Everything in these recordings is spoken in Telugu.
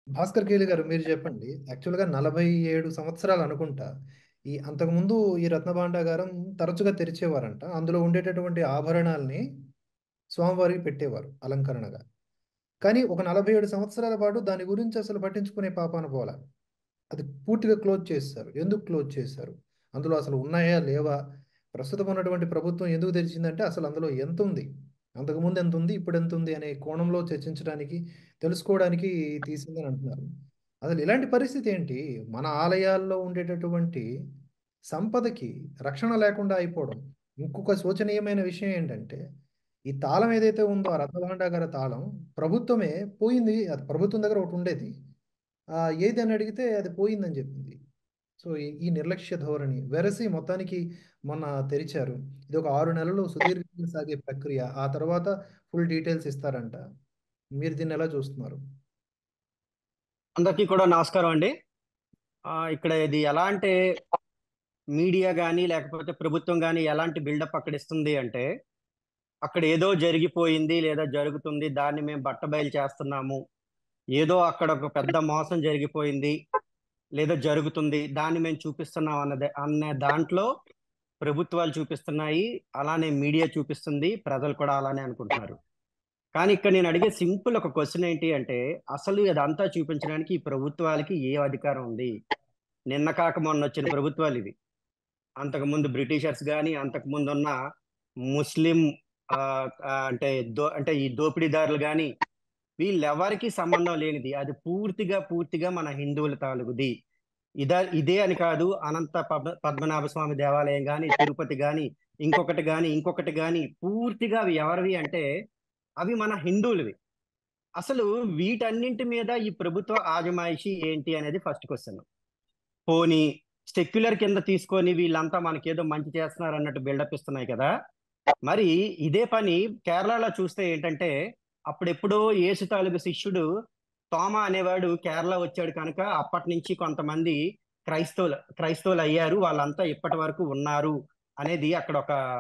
భాస్కర్ కేలి గారు మీరు చెప్పండి. యాక్చువల్‌గా 47 సంవత్సరాలు అనుకుంటా. అంతకుముందు ఈ రత్నభాండాగారం తరచుగా తెరిచేవారంట. అందులో ఉండేటటువంటి ఆభరణాల్ని స్వామివారికి పెట్టేవారు అలంకరణగా. కానీ ఒక 47 సంవత్సరాల పాటు దాని గురించి అసలు పట్టించుకునే పాపాన పోలా. అది పూర్తిగా క్లోజ్ చేసేశారు. ఎందుకు క్లోజ్ చేశారు? అందులో అసలు ఉన్నాయా? లేవా? ప్రస్తుతం ఉన్నటువంటి ప్రభుత్వం ఎందుకు తెరిచిందంటే అసలు అందులో ఎంతుంది? అంతకుముందు ఎంతుంది? ఇప్పుడు ఎంతుంది? అనే కోణంలో చర్చించడానికి, తెలుసుకోవడానికి తీసిందని అంటున్నారు. అసలు ఇలాంటి పరిస్థితి ఏంటి? మన ఆలయాల్లో ఉండేటటువంటి సంపదకి రక్షణ లేకుండా అయిపోవడం. ఇంకొక శోచనీయమైన విషయం ఏంటంటే, ఈ తాళం ఏదైతే ఉందో ఆ రత్నభాండాగార తాళం ప్రభుత్వమే పోయింది. అది ప్రభుత్వం దగ్గర ఒకటుండేది. ఏది అని అడిగితే అది పోయిందని చెప్పింది. సో, ఈ నిర్లక్ష్య ధోరణి వెరసి మొత్తానికి మొన్న తెరిచారు. ఇదొక 6 నెలలు సుదీర్ఘంగా సాగే ప్రక్రియ. ఆ తర్వాత ఫుల్ డీటెయిల్స్ ఇస్తారంట. మీరు దీన్నెలా చూస్తున్నారు? అందరికీ కూడా నమస్కారం అండి. ఇక్కడ ఇది ఎలా అంటే మీడియా కానీ లేకపోతే ప్రభుత్వం కానీ ఎలాంటి బిల్డప్ అక్కడ ఇస్తుంది అంటే అక్కడ ఏదో జరిగిపోయింది లేదా జరుగుతుంది, దాన్ని మేము బట్టబయలు చేస్తున్నాము, ఏదో అక్కడ ఒక పెద్ద మోసం జరిగిపోయింది లేదా జరుగుతుంది, దాన్ని మేము చూపిస్తున్నాం అనే దాంట్లో ప్రభుత్వాలు చూపిస్తున్నాయి, అలానే మీడియా చూపిస్తుంది, ప్రజలు కూడా అలానే అనుకుంటున్నారు. కానీ ఇక్కడ నేను అడిగే సింపుల్ ఒక క్వశ్చన్ ఏంటి అంటే, అసలు ఇదంతా చూపించడానికి ఈ ప్రభుత్వాలకి ఏ అధికారం ఉంది? నిన్న కాక మొన్న వచ్చిన ప్రభుత్వాలు ఇవి. అంతకుముందు బ్రిటిషర్స్ కానీ అంతకుముందు ఉన్న ముస్లిం ఆ, అంటే ఈ దోపిడీదారులు కానీ వీళ్ళెవరికి సంబంధం లేనిది. అది పూర్తిగా మన హిందువుల తాలూకుది. ఇదే అని కాదు, పద్మనాభ స్వామి దేవాలయం కానీ, తిరుపతి కానీ, ఇంకొకటి కానీ పూర్తిగా అవి ఎవరివి అంటే అవి మన హిందువులవి. అసలు వీటన్నింటి మీద ఈ ప్రభుత్వ ఆజమాయిషీ ఏంటి అనేది ఫస్ట్ క్వశ్చన్. పోనీ సెక్యులర్ కింద తీసుకొని వీళ్ళంతా మనకేదో మంచి చేస్తున్నారు అన్నట్టు బిల్డప్ ఇస్తున్నాయి కదా. మరి ఇదే పని కేరళలో చూస్తే ఏంటంటే, అప్పుడెప్పుడో యేసు తాలూకు శిష్యుడు తోమా అనేవాడు కేరళ వచ్చాడు కనుక అప్పటి నుంచి కొంతమంది క్రైస్తవులు అయ్యారు, వాళ్ళంతా ఇప్పటి వరకు ఉన్నారు అనేది అక్కడ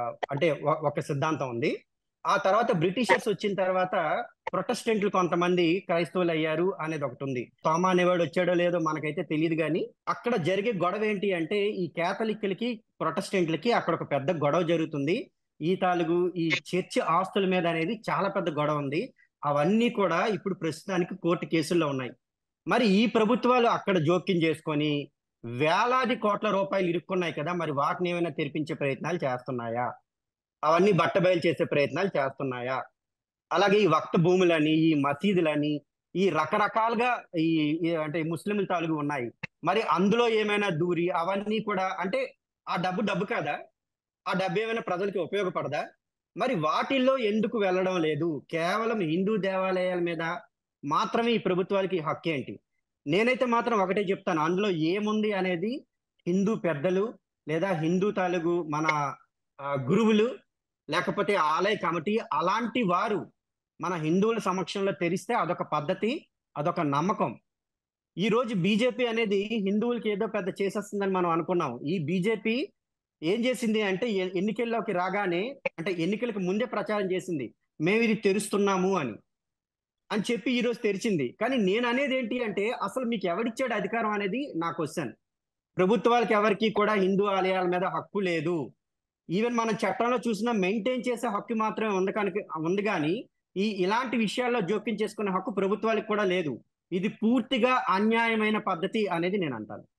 ఒక సిద్ధాంతం ఉంది. ఆ తర్వాత బ్రిటిషర్స్ వచ్చిన తర్వాత ప్రొటెస్టెంట్లు కొంతమంది క్రైస్తవులు అయ్యారు అనేది ఒకటి ఉంది. తోమా అనేవాడు వచ్చాడో లేదో మనకైతే తెలియదు, కానీ అక్కడ జరిగే గొడవ ఏంటి అంటే ఈ కేథలిక్లకి ప్రొటెస్టెంట్లకి అక్కడ ఒక పెద్ద గొడవ జరుగుతుంది. ఈ చర్చి ఆస్తుల మీద అనేది చాలా పెద్ద గొడవ ఉంది. అవన్నీ కూడా ఇప్పుడు ప్రస్తుతానికి కోర్టు కేసుల్లో ఉన్నాయి. మరి ఈ ప్రభుత్వాలు అక్కడ జోక్యం చేసుకొని వేలాది కోట్ల రూపాయలు ఇరుక్కున్నాయి కదా, మరి వాటిని ఏమైనా తెరిపించే ప్రయత్నాలు చేస్తున్నాయా? అవన్నీ బట్టబయలు చేసే ప్రయత్నాలు చేస్తున్నాయా? అలాగే ఈ వక్త భూములని, ఈ మసీదులని, ఈ రకరకాలుగా ఈ అంటే ముస్లింల తాలూకు ఉన్నాయి. మరి అందులో ఏమైనా దూరి అవన్నీ కూడా అంటే ఆ డబ్బు కాదా? ఆ డబ్బు ఏమైనా ప్రజలకి ఉపయోగపడదా? మరి వాటిల్లో ఎందుకు వెళ్ళడం లేదు? కేవలం హిందూ దేవాలయాల మీద మాత్రమే ఈ ప్రభుత్వాలకి హక్కు ఏంటి? నేనైతే మాత్రం ఒకటే చెప్తాను, అందులో ఏముంది అనేది హిందూ పెద్దలు లేదా హిందూ తాలూకు మన గురువులు లేకపోతే ఆలయ కమిటీ అలాంటి వారు మన హిందువుల సమక్షంలో తెరిస్తే అదొక పద్ధతి, అదొక నమ్మకం. ఈ రోజు బీజేపీ అనేది హిందువులకి ఏదో పెద్ద చేసేస్తుందని మనం అనుకున్నాం. ఈ బీజేపీ ఏం చేసింది అంటే ఎన్నికల్లోకి రాగానే, అంటే ఎన్నికలకు ముందే ప్రచారం చేసింది, మేము ఇది తెరుస్తున్నాము అని చెప్పి ఈ రోజు తెరిచింది. కానీ నేను అనేది ఏంటి అంటే, అసలు మీకు ఎవరిచ్చాడు అధికారం అనేది నా క్వశ్చన్. ప్రభుత్వాలకు ఎవరికి కూడా హిందూ ఆలయాల మీద హక్కు లేదు. ఈవెన్ మనం చట్టంలో చూసినా మెయింటైన్ చేసే హక్కు మాత్రమే ఉంది కానీ ఇలాంటి విషయాల్లో జోక్యం చేసుకునే హక్కు ప్రభుత్వాలకు కూడా లేదు. ఇది పూర్తిగా అన్యాయమైన పద్ధతి అనేది నేను అంటాను.